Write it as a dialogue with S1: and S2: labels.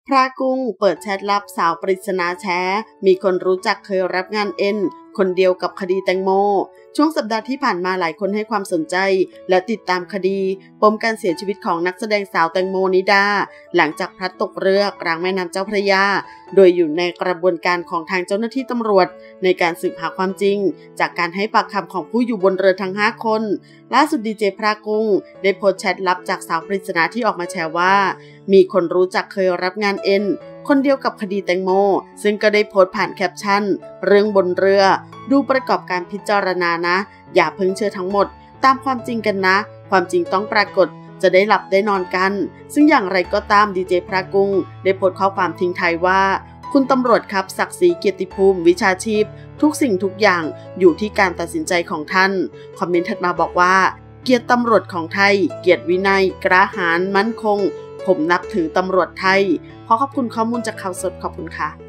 S1: พระกุ้งเปิดแชทลับสาวปริศนาแชร์มีคนรู้จักเคยรับงานเอ็นคนเดียวกับคดีแตงโมช่วงสัปดาห์ที่ผ่านมาหลายคนให้ความสนใจและติดตามคดีปมการเสียชีวิตของนักแสดงสาวแตงโมนิดาหลังจากพลัดตกเรือกลางแม่น้ำเจ้าพระยาโดยอยู่ในกระบวนการของทางเจ้าหน้าที่ตำรวจในการสืบหาความจริงจากการให้ปากคำของผู้อยู่บนเรือทั้ง5คนล่าสุดดีเจพระกุ้งได้โพสต์แชทลับจากสาวปริศนาที่ออกมาแชร์ว่ามีคนรู้จักเคยรับงานเอ็นคนเดียวกับคดีแตงโมซึ่งก็ได้โพสต์ผ่านแคปชั่นเรื่องบนเรือดูประกอบการพิจารณานะอย่าเพิ่งเชื่อทั้งหมดตามความจริงกันนะความจริงต้องปรากฏจะได้หลับได้นอนกันซึ่งอย่างไรก็ตามดีเจพระกุ้งได้โพสต์ข้อความทิ้งท้ายว่าคุณตำรวจครับศักดิ์ศรีเกียรติภูมิวิชาชีพทุกสิ่งทุกอย่างอยู่ที่การตัดสินใจของท่านคอมเมนต์ถัดมาบอกว่าเกียรติตำรวจของไทยเกียรติวินัยกล้าหาญมั่นคงผมนับถือตำรวจไทยขอขอบคุณข้อมูลจากข่าวสดขอบคุณค่ะ